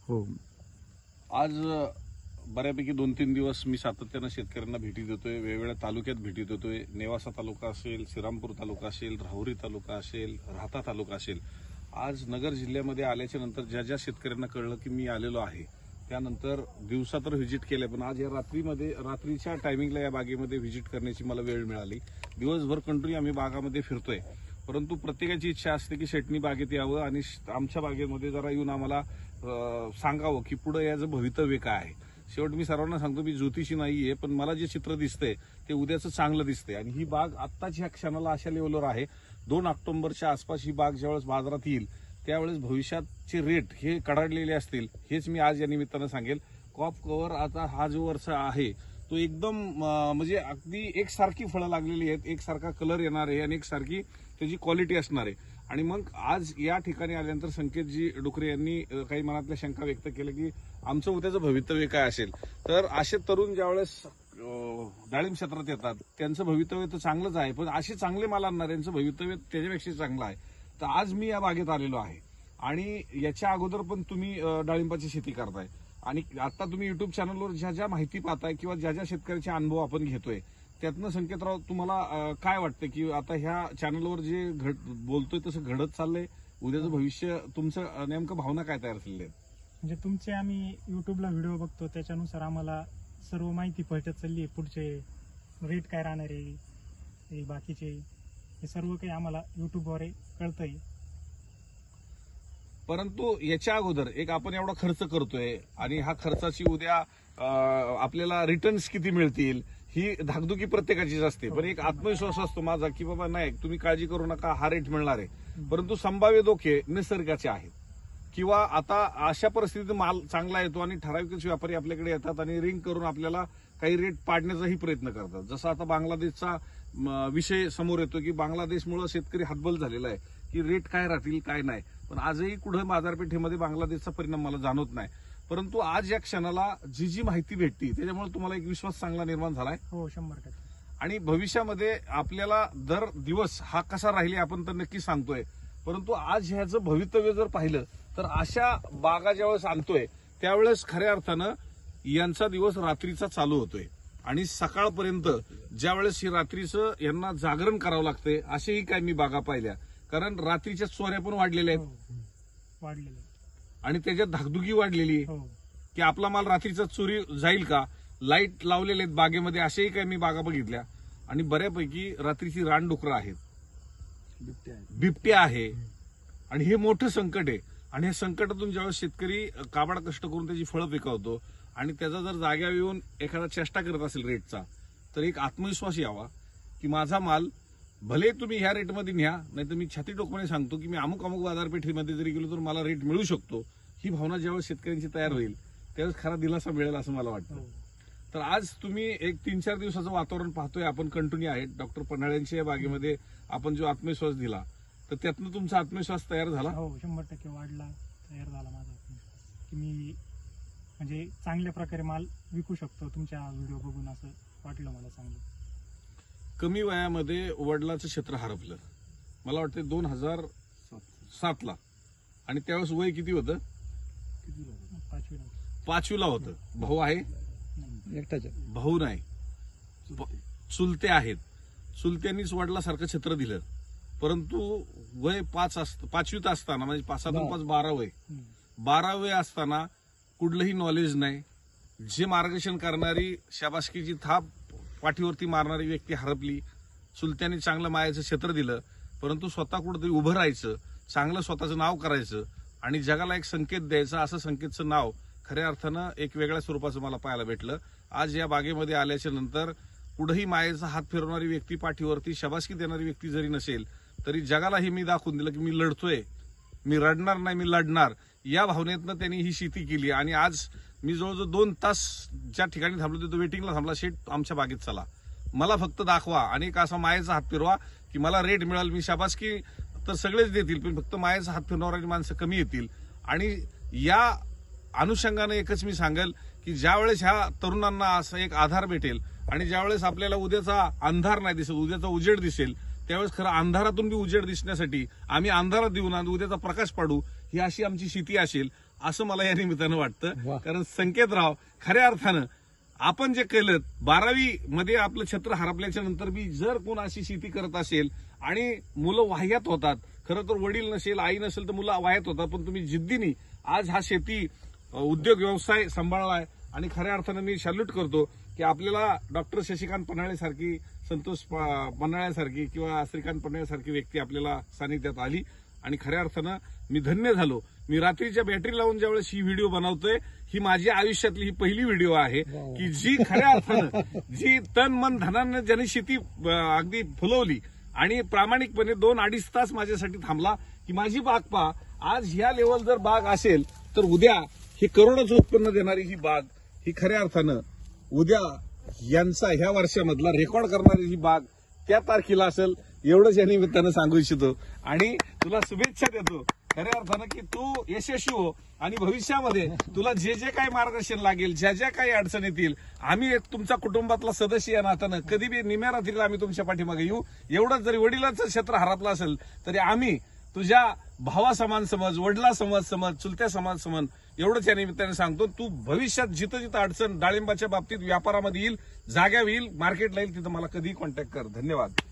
हो, आज बऱ्यापैकी 2-3 दिवस मी सातत्यानं शेतकऱ्यांना भेटी देतोय, वेगवेगळ्या तालुक्यात भेटी देतोय. नेवासा तालुका असेल, श्रीरामपूर तालुका असेल, राहुरी तालुका असेल, राहता तालुका असेल. आज नगर जिल्ह्यामध्ये आल्याच्या नंतर ज्या ज्या शेतकऱ्यांना कळलं की मी आलेलो आहे, त्यानंतर दिवसा तर व्हिजिट केले, पण आज या रात्रीच्या टायमिंगला या बागेमध्ये व्हिजिट करण्याची मला वेळ मिळाली. दिवसभर कंटिन्यू आम्ही बागामध्ये फिरतोय, परंतु प्रत्येकाची इच्छा असते की शेटनी बागेत यावं आणि आमच्या बागेमध्ये जरा येऊन आम्हाला सांगावं की पुढे याचं भवितव्य काय आहे. शेवट मी सर्वांना सांगतो, मी ज्योतिषी नाहीये, पण मला जे चित्र दिसतंय ते उद्याचं चांगलं दिसतंय. आणि ही बाग आत्ताच ह्या क्षणाला अशा लेवलवर आहे, 2 ऑक्टोबरच्या आसपास ही बाग ज्यावेळेस बाजारात येईल त्यावेळेस भविष्यातचे रेट हे कडाडलेले असतील. हेच मी आज या निमित्तानं सांगेल. क्रॉप कव्हर आता हा जो वर्ष आहे तो एकदम म्हणजे अगदी एकसारखी फळं लागलेली आहेत, एकसारखा कलर येणार आहे आणि एकसारखी त्याची क्वालिटी असणार आहे. आणि मग आज या ठिकाणी आल्यानंतर संकेतजी डुकरे यांनी काही मनातल्या शंका व्यक्त केल्या की आमचं उद्याचं भवितव्य काय असेल. तर असे तरुण ज्यावेळेस डाळिंब क्षेत्रात येतात त्यांचं भवितव्य तर चांगलंच आहे, पण असे चांगले माल आणणाऱ्यांचं भवितव्य त्याच्यापेक्षा चांगलं आहे. तर आज मी या बागेत आलेलो आहे आणि याच्या अगोदर पण तुम्ही डाळिंबाची शेती करताय आणि आता तुम्ही युट्यूब चॅनलवर ज्या ज्या माहिती पाहताय किंवा ज्या ज्या शेतकऱ्याचे अनुभव आपण घेतोय त्यातनं संकेतराव तुम्हाला काय वाटतं की आता ह्या चॅनलवर जे बोलतोय तसं घडत चाललंय, उद्याचं भविष्य तुमचं नेमकं भावना काय तयार झालेली आहे? म्हणजे तुमचे आम्ही युट्यूबला व्हिडिओ बघतो, त्याच्यानुसार आम्हाला सर्व माहिती पळत चालली आहे. पुढचे रेट काय राहणार आहे, बाकीचे हे सर्व काही आम्हाला युट्यूबवर कळतंय. परंतु याच्या अगोदर एक आपण एवढा खर्च करतोय आणि हा खर्चाची उद्या आपल्याला रिटर्न्स किती मिळतील ही धाकधुकी प्रत्येकाचीच असते, पण एक आत्मविश्वास असतो माझा की बाबा नाही, तुम्ही काळजी करू नका, हा रेट मिळणार आहे. परंतु संभाव्य धोके निसर्गाचे आहेत किंवा आता अशा परिस्थितीत माल चांगला येतो आणि ठराविकच व्यापारी आपल्याकडे येतात आणि रिंग करून आपल्याला काही रेट पाडण्याचाही प्रयत्न करतात. जसं आता बांगलादेशचा विषय समोर येतो की बांगलादेशमुळे शेतकरी हतबल झालेला आहे की रेट काय राहतील काय नाही, पण आजही कुठे बाजारपेठेमध्ये बांगलादेशचा परिणाम मला जाणवत नाही. परंतु आज या क्षणाला जी जी माहिती भेटती त्याच्यामुळे तुम्हाला एक विश्वास चांगला निर्माण झालाय. हो, 100%. आणि भविष्यामध्ये आपल्याला दर दिवस हा कसा राहील आपण तर नक्की सांगतोय, परंतु आज ह्याचं भवितव्य जर पाहिलं तर अशा बागा ज्यावेळेस आणतोय त्यावेळेस खऱ्या अर्थानं यांचा दिवस रात्रीचा चालू होतोय आणि सकाळपर्यंत ज्यावेळेस ही रात्रीचं यांना जागरण करावं लागतंय असेही काय मी बागा पाहिल्या, कारण रात्रीच्या चोऱ्या पण वाढलेल्या आहेत वाढलेले आणि त्याच्यात धाकधुकी वाढलेली आहे की आपला माल रात्रीचा चोरी जाईल का. लाईट लावलेले आहेत बागेमध्ये, असेही काय मी बागा बघितल्या आणि बऱ्यापैकी रात्रीची रानडुकरं आहेत, बिबट्या आहे आणि हे मोठं संकट आहे. आणि या संकटातून ज्यावेळेस शेतकरी काबाड कष्ट करून त्याची फळं पिकवतो आणि त्याचा जर जाग्यावर येऊन एखादा चेष्टा करत असेल रेटचा, तर एक आत्मविश्वास यावा की माझा माल भले तुम्ही ह्या रेटमध्ये न्या, नाही तर मी छाती टोकपणे सांगतो की मी अमुक अमुक बाजारपेठेमध्ये जरी गेलो तर मला रेट मिळू शकतो. ही भावना ज्यावेळेस शेतकऱ्यांची तयार होईल त्यावेळेस खरा दिलासा मिळेल असं मला वाटतं. तर आज तुम्ही एक 3-4 दिवसाचं वातावरण पाहतोय, आपण कंटिन्यू आहे. डॉक्टर पन्हाळ्यांच्या या बागेमध्ये आपण जो आत्मविश्वास दिला तर त्यातनं तुमचा आत्मविश्वास तयार झाला. हो, 100% वाढला, तयार झाला माझा आत्मविश्वास की मी म्हणजे चांगल्या प्रकारे माल विकू शकतो. तुमच्या व्हिडिओ बघून असं वाटलं मला चांगलं. कमी वयामध्ये वडिलाचं क्षेत्र हरपलं, मला वाटतं 2007ला, आणि त्यावेळेस वय किती होतं? 5वीला होतं. भाऊ आहे? भाऊ नाही, चुलते आहेत. चुलत्यांनीच वडिलासारखं क्षेत्र दिलं, परंतु वय 5वीत असताना म्हणजे 5-5 12 वय, 12 वय असताना कुठलंही नॉलेज नाही, जे मार्गदर्शन करणारी शाबासकीची थाप पाठीवरती मारणारी व्यक्ती हरपली. चुलत्यांनी चांगलं मायाचं क्षेत्र दिलं, परंतु स्वतः कुठेतरी उभं राहायचं, चांगलं स्वतःचं नाव करायचं आणि जगाला एक संकेत द्यायचा, असं संकेतचं नाव खऱ्या अर्थानं एक वेगळ्या स्वरूपाचं मला पाहायला भेटलं. आज या बागेमध्ये आल्याच्या नंतर कुठेही मायेचा हात फिरवणारी व्यक्ती, पाठीवरती शाबासकी देणारी व्यक्ती जरी नसेल तरी जगालाही मी दाखवून दिलं की मी लढतोय, मी रडणार नाही, मी लढणार. या भावनेतनं त्यांनी ही शेती केली आणि आज मी जवळजवळ 2 तास ज्या ठिकाणी थांबलो तिथं वेटिंगला थांबला, शेट आमच्या बागेत चला, मला फक्त दाखवा आणि एक असा मायेचा हात फिरवा की मला रेट मिळेल. मी शाबासकी तर सगळेच देतील, पण फक्त मायेचा हात फिरवणारी माणसं कमी येतील. आणि या अनुषंगाने एकच मी सांगेल की ज्यावेळेस ह्या तरुणांना असा एक आधार भेटेल आणि ज्यावेळेस आपल्याला उद्याचा अंधार नाही दिसेल, उद्याचा उजेड दिसेल, त्यावेळेस खरं अंधारातून बी उजेड दिसण्यासाठी आम्ही अंधारात देऊन उद्याचा प्रकाश पाडू, ही अशी आमची शेती असेल. असं मला या निमित्तानं वाटतं. वा. कारण संकेतराव खऱ्या अर्थानं आपण जे केलं 12वी मध्ये आपलं छत्र हरपल्याच्या नंतर बी जर कोण अशी शेती करत असेल आणि मुलं वाह्यात होतात, खरं तर वडील नसेल आई नसेल तर मुलं वाह्यात होतात, पण तुम्ही जिद्दीने आज हा शेती उद्योग व्यवसाय सांभाळलाय आणि खऱ्या अर्थानं मी सॅल्यूट करतो की आपल्याला डॉक्टर शशिकांत पन्हाळे सारखी, संतोष पन्हाळे सारखी किंवा श्रीकांत पन्हाळे सारखी व्यक्ती आपल्याला सानिध्यात आली आणि खऱ्या अर्थानं मी धन्य झालो. मी रात्रीच्या बॅटरी लावून ज्यावेळेस ही व्हिडिओ बनवतोय, ही माझ्या आयुष्यातली ही पहिली व्हिडिओ आहे की जी खऱ्या अर्थानं जी तन मन धनानं ज्याने शेती अगदी फुलवली आणि प्रामाणिकपणे 2-2.5 तास माझ्यासाठी थांबला की माझी बाग पहा. आज ह्या लेवल जर बाग असेल तर उद्या ही करोडोचं उत्पन्न देणारी ही बाग ही खऱ्या अर्थानं उद्या यांचा ह्या वर्षामधला रेकॉर्ड करणारी ही बाग त्या तारखेला असेल, एवढंच या निमित्तानं सांगू इच्छितो आणि तुला शुभेच्छा देतो खऱ्या अर्थानं की तू यशस्वी हो आणि भविष्यामध्ये तुला जे जे काही मार्गदर्शन लागेल, ज्या ज्या काही अडचण येतील, आम्ही एक तुमचा कुटुंबातला सदस्य या नात्यानं कधी बी निम्या रात्रीला आम्ही तुमच्या पाठीमागे येऊ. एवढंच जरी वडिलांचं क्षेत्र हरपलं असेल तरी आम्ही तुझ्या भावा समान समज, वडिला समज, चुलत्या समाज समज, एवढंच या निमित्ताने सांगतो. तू भविष्यात जिथं जिथं अडचण डाळिंबाच्या बाबतीत व्यापारामध्ये येईल, जाग्या येईल, मार्केटला येईल, तिथं मला कधीही कॉन्टॅक्ट कर. धन्यवाद.